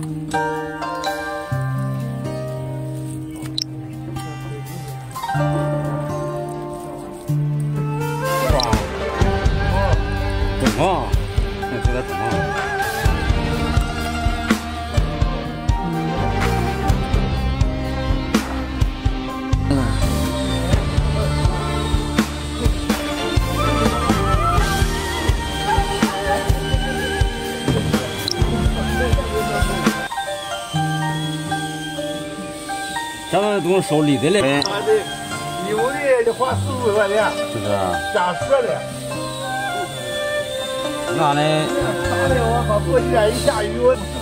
东方，那就在东方。咱们都收利得嘞。 啊对，有的得花4、5块钱， 是不是？ 加蛇的。 那嘞？ 大的我靠，过几天一下雨我。